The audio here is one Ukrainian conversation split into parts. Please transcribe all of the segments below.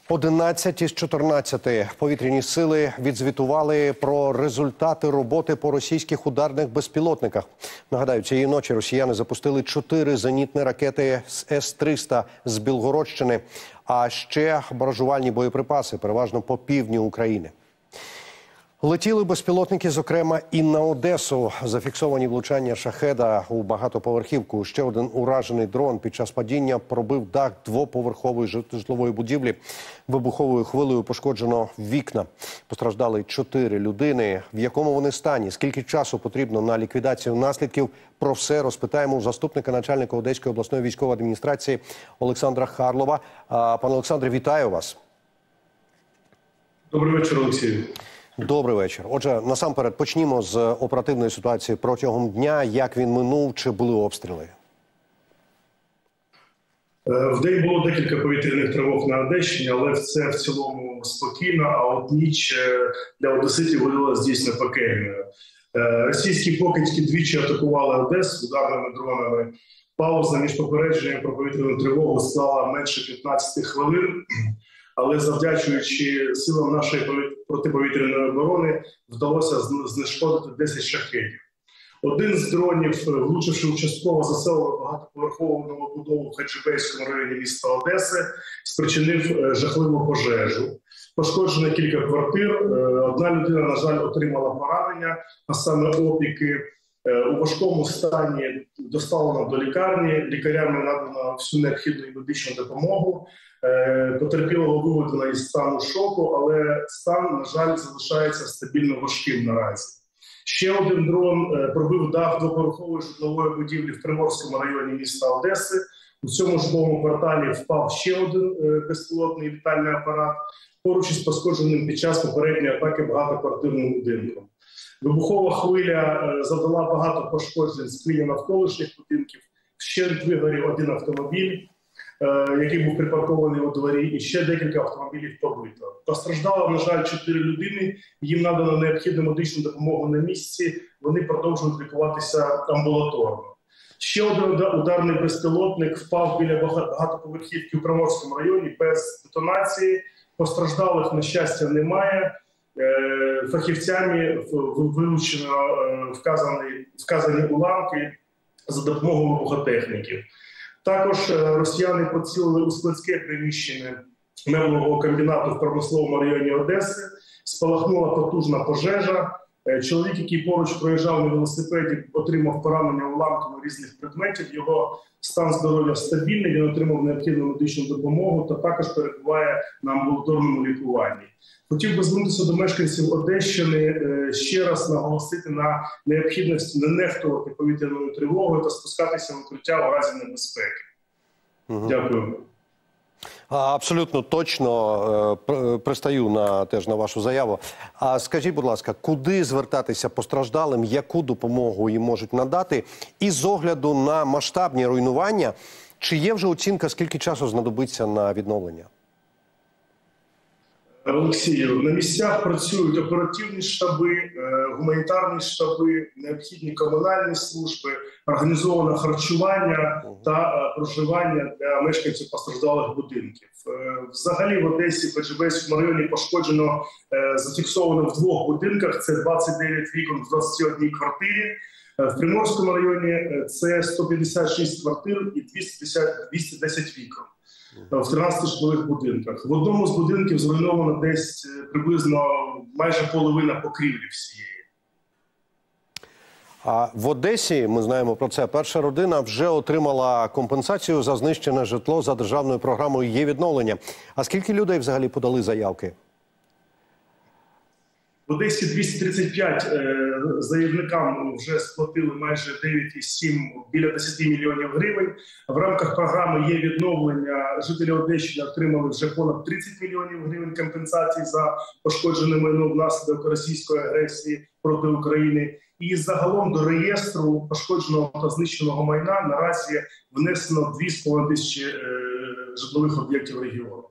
11 із 14 повітряні сили відзвітували про результати роботи по російських ударних безпілотниках. Нагадаю, цієї ночі росіяни запустили 4 зенітні ракети з С-300 з Білгородщини, а ще баражувальні боєприпаси, переважно по півдню України. Летіли безпілотники, зокрема, і на Одесу. Зафіксовані влучання «Шахеда» у багатоповерхівку. Ще один уражений дрон під час падіння пробив дах двоповерхової житлової будівлі. Вибуховою хвилею пошкоджено вікна. Постраждали 4 людини. В якому вони стані? Скільки часу потрібно на ліквідацію наслідків? Про все розпитаємо у заступника начальника Одеської обласної військової адміністрації Олександра Харлова. Пане Олександре, вітаю вас. Добрий вечір, Олексію. Добрий вечір. Отже, насамперед почнімо з оперативної ситуації протягом дня. Як він минув, чи були обстріли? Вдень було декілька повітряних тривог на Одещині, але це в цілому спокійно, а от ніч для одеситів видалась дійсно пекельною. Російські покидьки двічі атакували Одесу ударними дронами. Пауза між попередженням про повітряну тривогу склала менше 15 хвилин. Але завдячуючи силам нашої протиповітряної оборони, вдалося знешкодити 10 шахедів. Один з дронів, влучивши у частково заселену багатоповерхову новобудову в Хаджибейському районі міста Одеси, спричинив жахливу пожежу. Пошкоджено кілька квартир. Одна людина, на жаль, отримала поранення, а саме опіки. У важкому стані доставлено до лікарні, лікарями надано всю необхідну медичну допомогу. Потерпілого виведено із стану шоку, але стан, на жаль, залишається стабільно важким наразі. Ще один дрон пробив дах двоповерхової житлової будівлі в Приморському районі міста Одеси. У цьому житловому кварталі впав ще один безпілотний літальний апарат, поруч із пошкодженим під час попередньої атаки багатоквартирним будинком. Вибухова хвиля завдала багато пошкоджень з хвилі навколишніх будинків. Вщент вигорів один автомобіль, який був припаркований у дворі, і ще декілька автомобілів побито. Постраждало, на жаль, 4 людини. Їм надано необхідну медичну допомогу на місці. Вони продовжують лікуватися амбулаторно. Ще один ударний безпілотник впав біля багатоповерхівки у Приморському районі без детонації. Постраждалих, на щастя, немає. Фахівцями вилучено вказані уламки за допомогою вибухотехніків. Також росіяни поцілили у складське приміщення меблевого комбінату в промисловому районі Одеси. Спалахнула потужна пожежа. Чоловік, який поруч проїжджав на велосипеді, отримав поранення уламками різних предметів. Його стан здоров'я стабільний, він отримав необхідну медичну допомогу та також перебуває на амбулаторному лікуванні. Хотів би звернутися до мешканців Одещини, ще раз наголосити на необхідності не нехтувати повітряною тривогою та спускатися в укриття у разі небезпеки. Дякую. Абсолютно точно пристаю теж на вашу заяву. А скажіть, будь ласка, куди звертатися постраждалим, яку допомогу їм можуть надати? І з огляду на масштабні руйнування, чи є вже оцінка, скільки часу знадобиться на відновлення? Олексію, на місцях працюють оперативні штаби, гуманітарні штаби, необхідні комунальні служби, організоване харчування та проживання для мешканців постраждалих будинків. Взагалі в Одесі, в Хаджибейському районі пошкоджено, зафіксовано в 2 будинках, це 29 вікон в 21 квартирі. В Приморському районі це 156 квартир і 210 вікон. В 13 житлових будинках. В одному з будинків зруйновано десь приблизно майже половина покрівлі всієї. А в Одесі, ми знаємо про це, перша родина вже отримала компенсацію за знищене житло за державною програмою «Є-відновлення». А скільки людей взагалі подали заявки? В Одесі 235 заявникам вже сплатили майже 9,7, біля 10 мільйонів гривень. В рамках програми «Є відновлення» жителі Одещини отримали вже понад 30 мільйонів гривень компенсації за пошкоджене майно внаслідок російської агресії проти України. І загалом до реєстру пошкодженого та знищеного майна наразі внесено 2,5 тисячі житлових об'єктів регіону.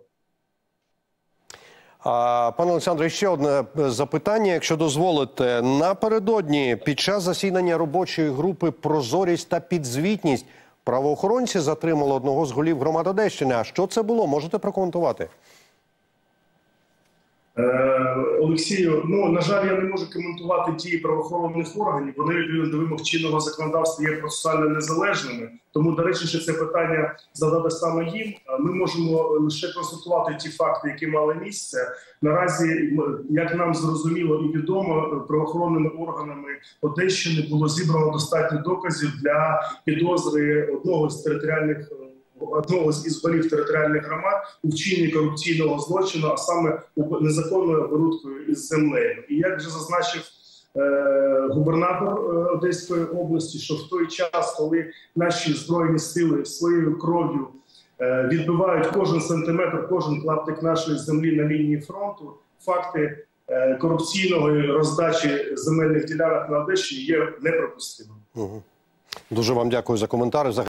Пане Олександре, ще одне запитання, якщо дозволите. Напередодні, під час засідання робочої групи «Прозорість та підзвітність» правоохоронці затримали одного з голів громад Одещини. А що це було? Можете прокоментувати? Олексію, на жаль, я не можу коментувати дії правоохоронних органів. Вони відповідно до вимог чинного законодавства є процесуально незалежними. Тому, до речі, що це питання задати саме їм. Ми можемо лише констатувати ті факти, які мали місце. Наразі, як нам зрозуміло і відомо, правоохоронними органами Одещини було зібрано достатньо доказів для підозри одного із голів територіальних громад у вчиненні корупційного злочину, а саме незаконною оборудкою із землею. І як вже зазначив губернатор Одеської області, що в той час, коли наші Збройні сили своєю кров'ю відбивають кожен сантиметр, кожен клаптик нашої землі на лінії фронту, факти корупційної роздачі земельних ділянок на Одещині є неприпустимими. Дуже вам дякую за коментар.